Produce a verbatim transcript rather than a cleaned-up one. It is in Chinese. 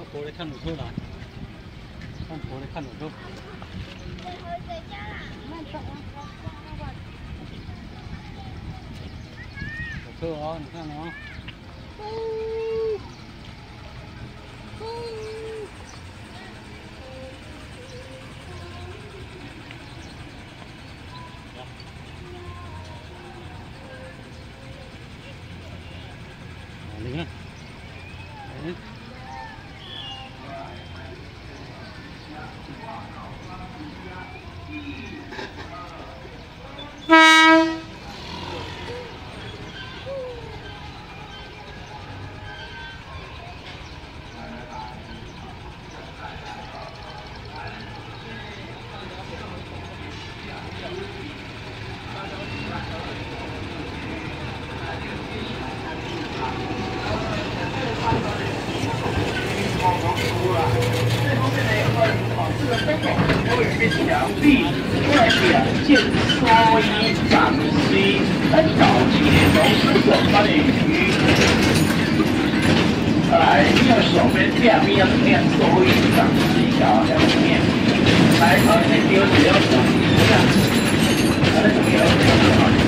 婆咧看路车啦，看婆咧看路车。有车哦，你看哦。你看，嗯。 墙壁外两件蓑衣长西，很早期龙狮所发的鱼。来，右手边下面念蓑衣长西搞两面，来，好，你丢只要长一下，来，这个要